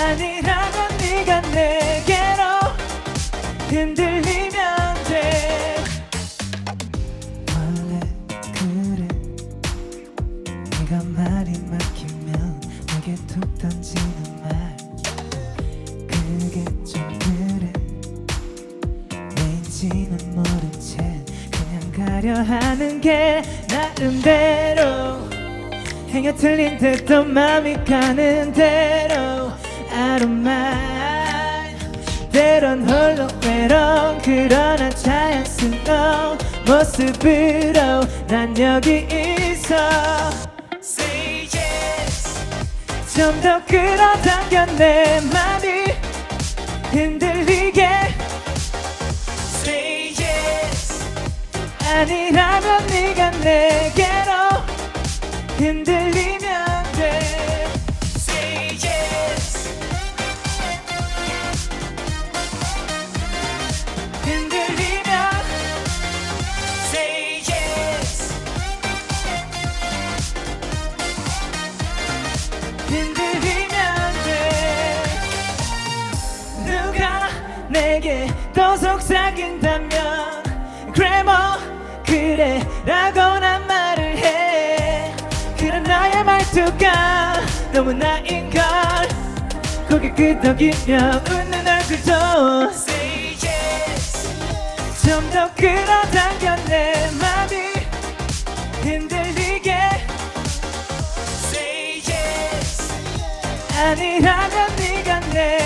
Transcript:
아니라면 네가 내게로 흔들리면 돼. 원래 그래 네가 말이 막히면 내게 툭 던지는 말 그게 좀 그래 왜인지는 모른 채 그냥 가려 하는 게 나름대로 행여 틀린 듯도 맘이 가는 대로 I don't mind 때론 홀로 외로운 그러나 자연스러운 모습으로 난 여기 있어. Say yes 좀 더 끌어당겨 내 맘이 흔들리게. Say yes 아니라면 네가 내게로 흔들리면 돼. Say yes 흔들리면 Say yes 흔들리면 돼. 누가 내게 또 속삭인다면 그래 뭐 그래 라고 난 말을 해. 그런 나의 말투가 너무 나인걸 고개 끄덕이며 웃는 얼굴도 Say yes 좀 더 끌어당겨 내 맘이 흔들리게. Say yes 아니라면 네가 내